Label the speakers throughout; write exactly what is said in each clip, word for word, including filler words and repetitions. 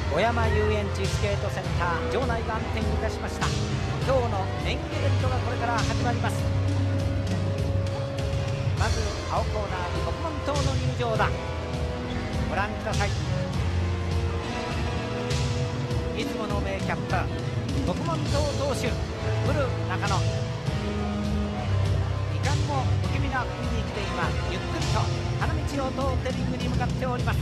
Speaker 1: 小山遊園地スケートセンター場内が暗転いたしました。今日のメインイベントがこれから始まります。まず青コーナーに国門島の入場だ。ご覧ください。いつもの名キャップ国門島投手ブル中野、いかにも不気味な雰囲気で今ゆっくりと花道を通ってリングに向かっております。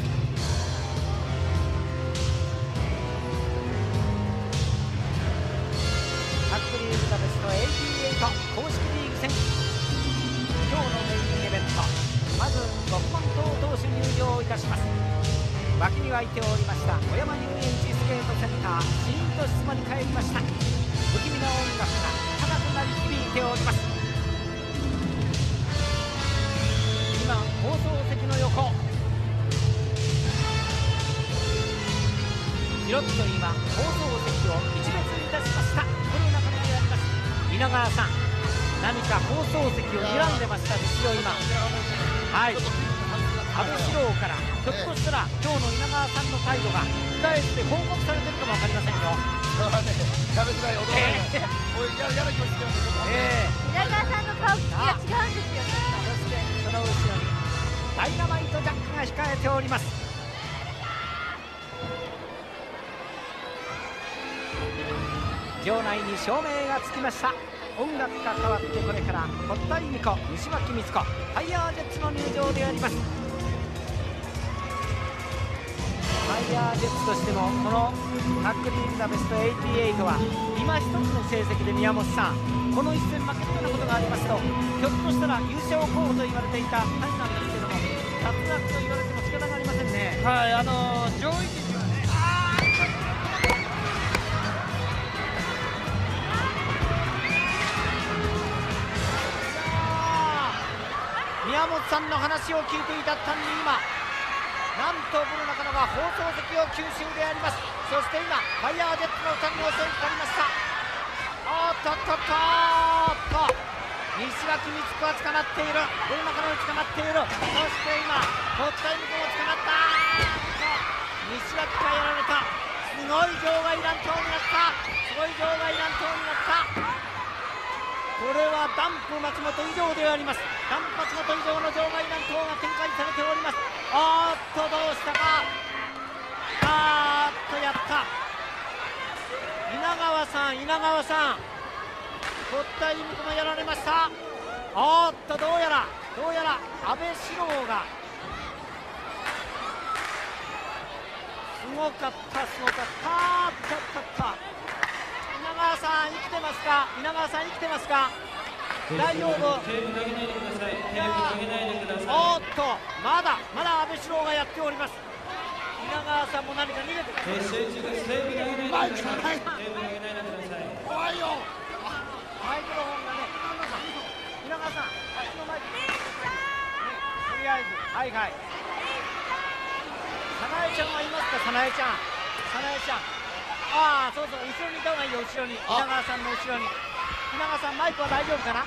Speaker 1: タックリーグザベストはちじゅうはち公式リーグ戦、今日のメインイベント、まず国門島投手入場いたします。脇に湧いておりました小山遊園地スケートセンター、シーンと質問に帰りました。不気味な音楽が高くなり響いております。今放送席の横、ひろっと今放送席を一別いたしました。この中であります稲川さん、何か放送席を睨んでましたですよ今。はい、安倍四郎からひょっとしたら今日の稲川さんの態度が控えて報告されてるかも分かりませんよ。
Speaker 2: それはね、食べづらい、驚かない、おい、やら気持ちで
Speaker 1: 稲
Speaker 3: 川さんの顔つきが違うんですよ。
Speaker 1: そしてその後ろにダイナマイトジャックが控えております。場内に照明がつきました。音楽が変わってこれから堀田由美子、西脇光子、ファイヤージェッツの入場であります。ファイヤージェッツとしてもこのタックリーグザベストはちじゅうはちは今一つの成績で宮本さん、この一戦負けるようなことがありますとひょっとしたら優勝候補と言われていたタイなんですけども、脱落と言われても仕方がありませんね。
Speaker 4: はい、あのー、上位陣はね、
Speaker 1: 宮本さんの話を聞いていたったんに今なんとブル中野が放送席を吸収であります。そして今ファイヤージェットのふたりの襲いかかりました。おっとっとっとっと西脇光子は捕まっている、ブル中野に捕まっている。そして今堀田由美子も捕まった。西脇がやられた。すごい場外乱闘になった。すごい場外乱闘になった。これはダンプ松本以上であります。ダンプ松本以上の場外乱闘が展開されております。おーっとどうしたか、あーっとやった。稲川さん、稲川さん、堀田由美子もやられました。おーっとどうやらどうやら安倍四郎がすごかったすごかった。ったったった稲川さん生きてますか、稲川さん生きてますか、大丈夫。おっとまだまだ安倍四郎がやっております。稲川さんも何か逃げてる。マイクがない、怖いよ。マイクロフォンがね、稲川さん、あっちのマイク、とりあえずはいはい。早苗ちゃんはいますか、早苗ちゃん、早苗ちゃん、ああそうそう、後ろにいた方がいいよ、後ろに、稲川さんの後ろに。稲川さんマイクは大丈夫かな。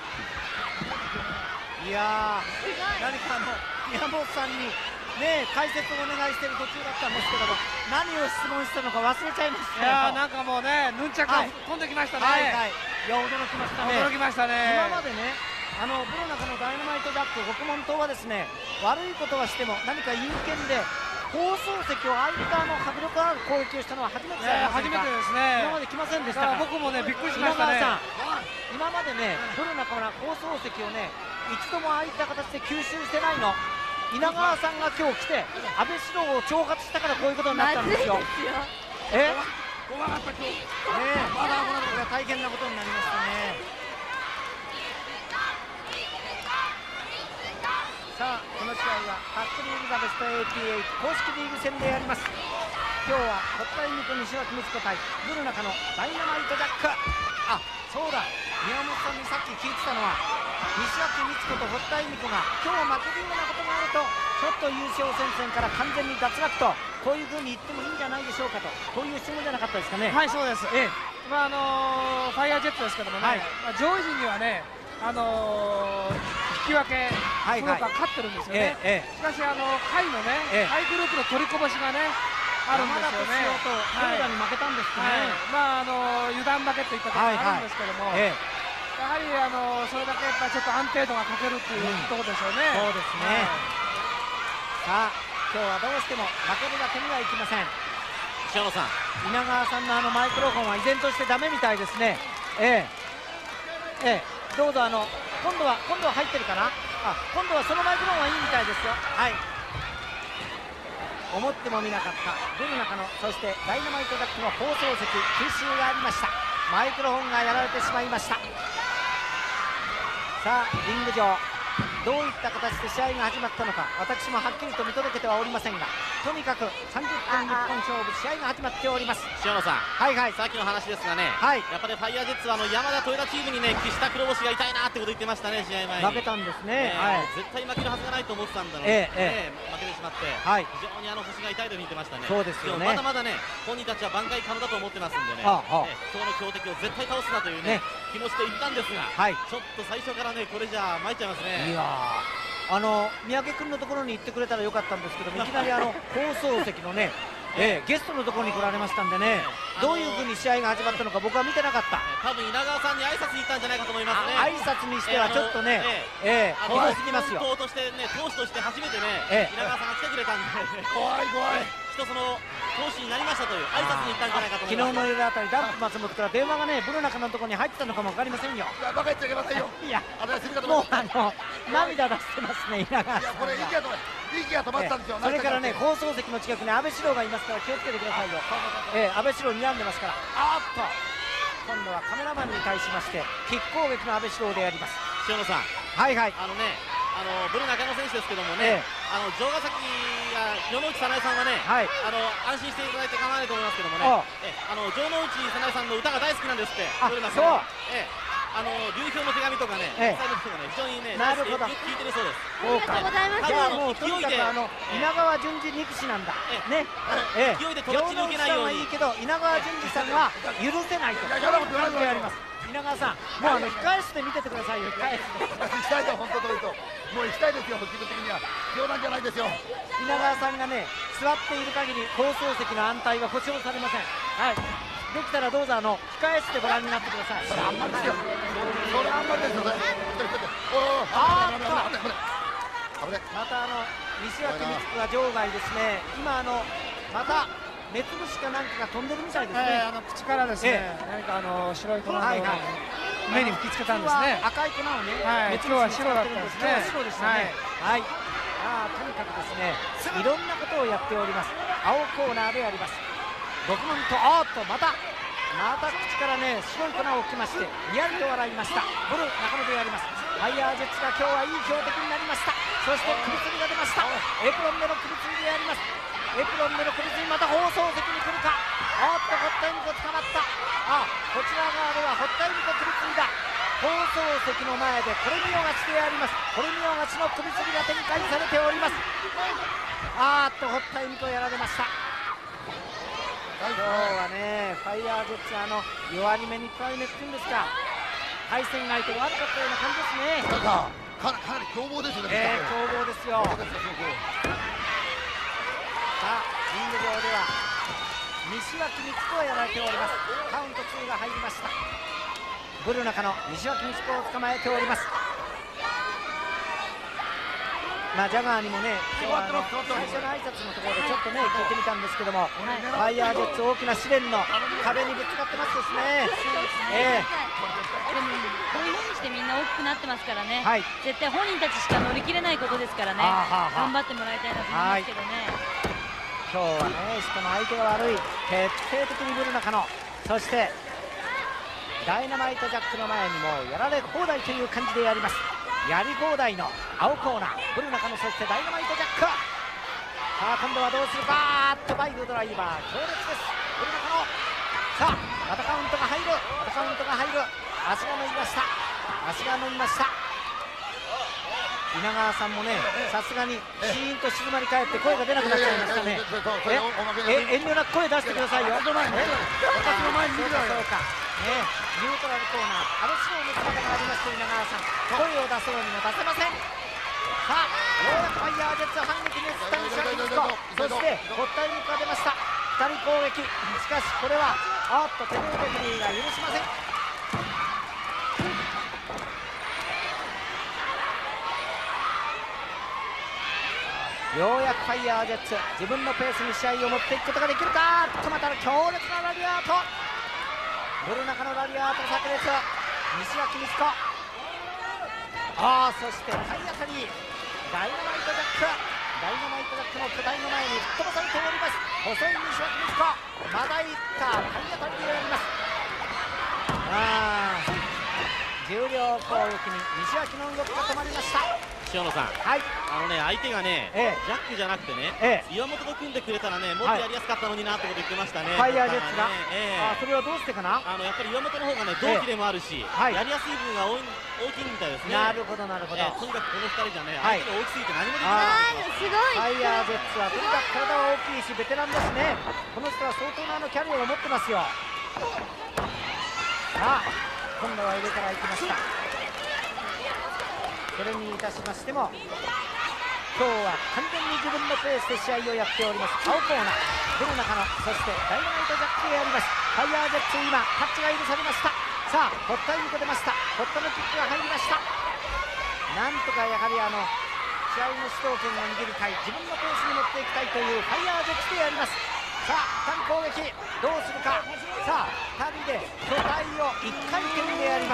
Speaker 1: いやー、何かあの宮本さんにね解説をお願いしている途中だったんですけども、何を質問したのか忘れちゃいましたよ。
Speaker 4: いやー、なんかもうね、ヌンチャクが飛んできましたね。
Speaker 1: はいはい、いや驚きましたね。
Speaker 4: 驚きましたね。
Speaker 1: 今までね、あのブロ中のダイナマイトジャック国門島はですね、悪いことはしても何か有権で放送席を相手の迫力ある攻撃をしたのは初めてじゃないですか。
Speaker 4: 初めてですね。
Speaker 1: 今まで来ませんでしたから。
Speaker 4: 僕もねびっくりしましたね。
Speaker 1: 稲川さん、今までねブロ中から放送席をね一度もああいった形で吸収してないの。稲川さんが今日来て安倍四郎を挑発したからこういうことになったんですよ。え
Speaker 2: 怖かった今日。
Speaker 1: ねえ、まだこれが大変なことになりましたね。さあこの試合はタックリーグザベストはちじゅうはち公式リーグ戦でやります。今日は堀田由美子、西脇光子対ブル中のダイナマイトジャック。あ、そうだ、宮本さんにさっき聞いてたのは西脇光子と堀田由美子が今日負けるようなことがあるとちょっと優勝戦線から完全に脱落と、こういうふうに言ってもいいんじゃないでしょうかと、こういう質問じゃなかったですかね。
Speaker 4: はい、そうです。
Speaker 1: ええ、
Speaker 4: まああのー、ファイヤージェットですけどもね、はい、まあ、上位陣にはね、あのー、引き分け、はいはい、勝ってるんですよね。ええ、しかしあの下位のね、ええ、下位グループの取りこぼしがね、 あるんですよね。
Speaker 1: 山田敏夫と黒田に負けたんですか
Speaker 4: はい、
Speaker 1: ね。
Speaker 4: まああの油断負けといったところがあるんですけども、
Speaker 1: ええ、
Speaker 4: やはりあのそれだけやっぱりちょっと安定度が欠けるっていうところでしょうね。
Speaker 1: そうですね。さあ今日はどうしても負けるだけにはいきません。
Speaker 2: 塩野さん、
Speaker 1: 稲川さんのあのマイクロフォンは依然としてダメみたいですね。ええええ、どうぞ、あの今度は今度は入ってるかな。あ、今度はそのマイクロフォンはいいみたいですよ。はい。思ってもみなかったブル中野、そしてダイナマイトジャックの放送席吸収がありました。マイクロフォンがやられてしまいました。さあリング上どういった形で試合が始まったのか、私もはっきりと見届けてはおりませんが、とにかくさんじゅっぷん日本勝負、試合が始まっております。
Speaker 2: 塩野さん、
Speaker 1: はいはい、
Speaker 2: さっきの話ですがね、
Speaker 1: はい、
Speaker 2: やっぱりファイヤージェッツはあの山田、豊田チームにね、岸田黒星が痛いなってこと言ってましたね、試合前に。
Speaker 1: 負けたんですね、
Speaker 2: えー
Speaker 1: はい、
Speaker 2: 絶対負けるはずがないと思ってたんだろう、
Speaker 1: え
Speaker 2: え
Speaker 1: え
Speaker 2: ー負けてしまって、
Speaker 1: はい、
Speaker 2: 非常にあの星が痛いと言ってましたね。
Speaker 1: そうですよね。
Speaker 2: でもまだまだね、本人たちは挽回可能だと思ってますんでね、
Speaker 1: はあはあ、
Speaker 2: えー今日の強敵を絶対倒すなというね、
Speaker 1: ね、
Speaker 2: 気持ちで言ったんですが、
Speaker 1: はい、
Speaker 2: ちょっと最初からね、これじゃ参っちゃいますね。
Speaker 1: いやー、あの三宅君のところに行ってくれたらよかったんですけども、いきなりあの放送席のね、えー、ゲストのところに来られましたんでね、どういうふうに試合が始まったのか僕は見てなかった。
Speaker 2: 多分稲川さんに挨拶に行ったんじゃないかと思いますね。
Speaker 1: 挨拶にしてはちょっとね、えー、怖すぎますよ。
Speaker 2: 投としてね、投手として初めてね、
Speaker 1: ええ、
Speaker 2: 稲川さんが来てくれたんで、
Speaker 1: 怖い怖い。
Speaker 2: きっとその投手になりましたという挨拶に行ったんじゃないかと思います。
Speaker 1: 昨日の夜あたりダンプ松本から電話がね、ブル中のところに入ってたのかも分かりませんよ。
Speaker 2: いや、バカ言っちゃいけませんよ。
Speaker 1: いや、
Speaker 2: あれするかと
Speaker 1: もう
Speaker 2: 思います。
Speaker 1: あの涙出してますね、稲川さんが。
Speaker 2: いや、これ息が止ま息が止まったんですよ。
Speaker 1: それからね、放送席の近くに安倍四郎がいますから気をつけてくださいよ。えー、安倍四郎睨んでますから。あーっと今度はカメラマンに対しましてキック攻撃の安倍四郎であります。
Speaker 2: 塩野さん、
Speaker 1: はいはい、
Speaker 2: あのね、あのブル中野選手ですけどもね、
Speaker 1: ええ、
Speaker 2: あの城ヶ崎や城之内早苗さんはね、
Speaker 1: はい、
Speaker 2: あの安心していただいて構わないと思いますけどもね、
Speaker 1: あ
Speaker 2: えあの城之内早苗さんの歌が大好きなんですって。
Speaker 1: あ
Speaker 2: ブル中野
Speaker 1: そう、
Speaker 2: ええ、あの流氷の手紙とかね、
Speaker 1: ええ、
Speaker 2: 伝える人がね、非常にね、
Speaker 1: なるほど、
Speaker 2: よく聞いてるそうです。
Speaker 1: そうか、
Speaker 3: ありがとうございます。
Speaker 1: じゃあもうとにかくあの
Speaker 2: ええ
Speaker 1: 稲川淳二憎しなんだ
Speaker 2: ええ
Speaker 1: ね、ええ、
Speaker 2: 勢いでトラッチに受けないように
Speaker 1: 城之内さんはいいけど稲川淳二さんは許せないと、そういう感じであります。稲川さん、もうあの控え室で見ててくださいよ、控え室で。
Speaker 2: 行きたいと、本当というと、もう行きたいですよ、気分的には。冗談じゃないですよ。
Speaker 1: 稲川さんがね、座っている限り放送席の安泰は保証されません。はい、できたらどうぞあの控え室でご覧になってください。
Speaker 2: それあんまりですよ。それあんまりですよ。おお、
Speaker 1: あーっと
Speaker 2: 危ない。
Speaker 1: またあの西脇光子が場外ですね。今あのまた目つぶしかなんかが飛んでるみたいですね。
Speaker 4: えー、あの口からですね、
Speaker 1: え
Speaker 4: 何かあの白い粉を
Speaker 1: はいはい、
Speaker 4: 目に吹きつけたんですね。
Speaker 1: 赤い粉をね、
Speaker 4: はい、
Speaker 1: 目つぶしに使ってるんです。
Speaker 4: 今日は白だったんですね。
Speaker 1: 白でしたね。はい、ああとにかくですね、いろんなことをやっております。青コーナーであります。ろくばんと、あーっとまたまた口からね白い粉を吹きましてにやりと笑いました。ブル中野でやります。ファイヤージェッツが今日はいい強敵になりました。そして首吊りが出ました。エプロンでの首吊りでやります。エプロンでの首吊り、また放送席に来るか。あーっと堀田恵美子捕まった。あ、こちら側では堀田恵美子首吊りだ。放送席の前でこれ見よがしであります。これ見よがしの首吊りが展開されております。あーっと堀田恵美子やられました。今日はね、ファイヤージェッツあの弱り目に加え目っていうんですか、対戦相手が悪かったような感じですね。
Speaker 2: なんかかなかなり凶暴ですよね。
Speaker 1: えー、凶暴ですよ。さあリング上では西脇光子がやられております。カウントツーが入りました。ブル中の西脇光子を捕まえております。まあジャガーにもね、今日はあの最初の挨拶のところでちょっとね聞いてみたんですけども、ファイヤージェッツ大きな試練の壁にぶつかってますですね。ええ、
Speaker 3: でもこういうふうにしてみんな大きくなってますからね、
Speaker 1: はい、
Speaker 3: 絶対本人たちしか乗り切れないことですからね、
Speaker 1: はあはあはあ
Speaker 3: 頑張ってもらいたいなと思いますけどね。
Speaker 1: 今日はね、しかも相手が悪い、徹底的にブル中野、そしてダイナマイトジャックの前にもやられ放題という感じでやります。やり放題の青コーナー、ブル中野、そしてダイナマイトジャック。さあ今度はどうするか。とバイクドライバー強烈です、ブル中野。さあまたカウントが入る、またカウントが入る。足が伸びました、足が伸びました。稲川さんもね、さすがにシーンと静まり返って声が出なくなっちゃいましたね。え、遠慮なく声出してくださいよ。私の前に見てください。そうか、ね、ニュートラルコーナー、安倍四郎の姿がありまして、稲川さん、声を出そうにも出せません。さあ、ようやくファイヤージェッツ反撃に移った西脇光子、そして堀田恵美子が出ました。 ふたり攻撃、しかしこれはあっとテレビレフェリーが許しません。ようやくファイヤージェッツ自分のペースに試合を持っていくことができるか。とまた強烈なラリアート、ブル中のラリアート炸裂、西脇光子、ああそして体当たり、ダイナマイトジャック、ダイナマイトジャックの巨体の前に吹っ飛ばされております。細い西脇光子、まだいった体当たりであります。ああ重量攻撃に西脇の動きが止まりました。
Speaker 2: 塩野さん、
Speaker 1: はい、
Speaker 2: あのね、相手がね、
Speaker 1: ええ
Speaker 2: ジャックじゃなくてね、
Speaker 1: ええ
Speaker 2: 岩本と組んでくれたらね、もっとやりやすかったのになってこと言ってましたね。
Speaker 1: ファイヤージェッツが、
Speaker 2: ええ
Speaker 1: あそれはどうしてかな。
Speaker 2: あのやっぱり岩本の方がね、同期でもあるし、
Speaker 1: はい
Speaker 2: やりやすい部分が多い大きいみたいですね。
Speaker 1: なるほどなるほど、
Speaker 2: ええとにかくこのふたりじゃね、
Speaker 1: はい
Speaker 2: 相手が大きすぎて何もできな
Speaker 3: あ
Speaker 2: い
Speaker 3: ーすごい。
Speaker 1: ファイヤージェッツはとにかく体は大きいしベテランですね。この人は相当なあのキャリアを持ってますよ。さあ今度は上から行きました。それにいたしましても今日は完全に自分のペースで試合をやっております。青コーナーブル中野、そしてダイナマイトジャックであります。ファイヤージェッツ今タッチが許されました。さあ堀田由美子出ました。堀田のキックが入りました。なんとかやはりあの試合の主導権を握りたい、自分のペースに持っていきたいというファイヤージェッツであります。さあふたり攻撃どうするか。さあふたりで巨体をいっかい転でやります。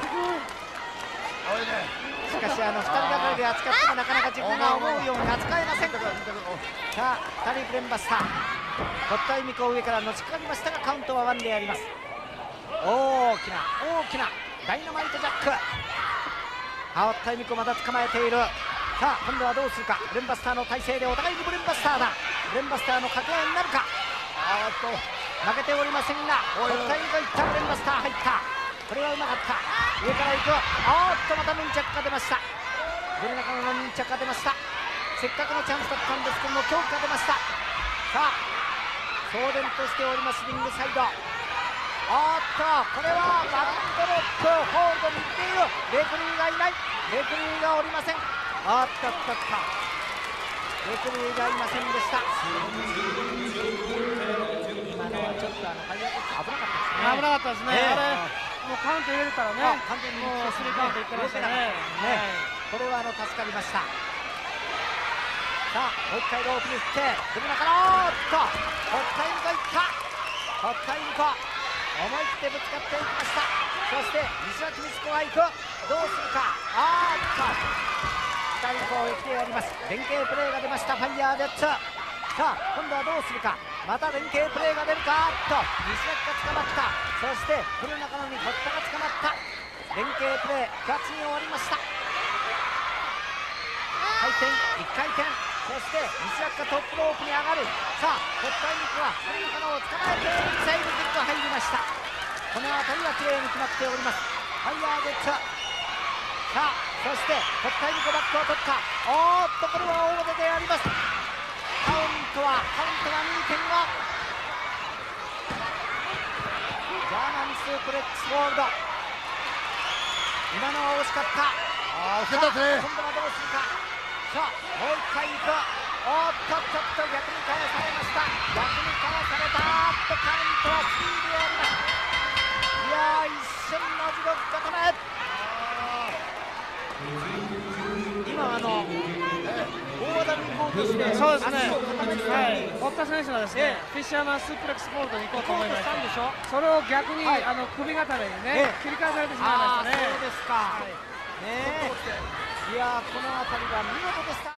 Speaker 1: しかしあのふたりがかりで扱ってもなかなか自分が思うように扱えません。さあふたりブレンバスター、堀田由美子上からのしかかりましたがカウントはワンであります。大きな大きなダイナマイトジャック、堀田由美子まだ捕まえている。さあ今度はどうするか。ブレンバスターの体勢でお互いにブレンバスターだ。ブレンバスターの掛け合いになるか。あーっと負けておりませんが堀田由美子いった。ブレンバスター入った。これはうまかった。上から行く。あーっとまたヌンチャクが出ました。ブル中野のヌンチャクが出ました。せっかくのチャンスだったんですけども強化が出ました。さあ送電としておりますリングサイド。あーっとこれはバックドロップホールドに行っている。レフェリーがいない。レフェリーがおりません。あーっとっとっとレフェリーがいませんでした。今のはちょっとあのファイヤージェッツ危なかったですね。
Speaker 4: 危なかったですね、
Speaker 1: ええ
Speaker 4: あれもうカウント入れてたらね、
Speaker 1: あ完全に
Speaker 4: もうスリーカウントいってましたね。
Speaker 1: これはあの助かりました。さあもう一回ロープに振ってブル中野、おっと堀田由美子いった。堀田由美子思い切ってぶつかっていきました。そして西脇光子が行く。どうするか。あーっとふたり攻撃でやります。連携プレーが出ましたファイヤージェッツ。さあ今度はどうするか。また連携プレーが出るか。あっと西脇が捕まった。そしてブル中野に堀田が捕まった。連携プレーふたつに終わりました。回転いっかい転、そして西脇がトップロープに上がる。さあ堀田由美子はブル中野を捕まえてミサイルキックが入りました。この辺りはきれいに決まっておりますファイヤージェッツ。さあそして堀田由美子バックを取った。おーっとこれは大技であります。カウントはカウントは にてんご。 ジャーマンスープレックスホールド。今のは惜しかった。
Speaker 5: あー惜しかったですね。
Speaker 1: 今度はどうするか。さあもう一回いく。おーっとちょっと逆に返されました。逆に返された。あーっとカウントはスリーであります。いやー一瞬の地獄固め。今あの大技に行こうとして
Speaker 4: そうですね、
Speaker 1: 足を固めてた
Speaker 4: はい、
Speaker 1: のに
Speaker 4: 堀田選手はですね、
Speaker 1: え
Speaker 4: フィッシャーマンスープレックスホールドに行こうと
Speaker 1: 行こうと
Speaker 4: 思いました
Speaker 1: したんでしょ。
Speaker 4: それを逆に、
Speaker 1: はい
Speaker 4: あの首固めに
Speaker 1: ええ
Speaker 4: ね、切り返されてしまいましたね。
Speaker 1: あーそうですか。ねえいやーこの辺りは見事でした。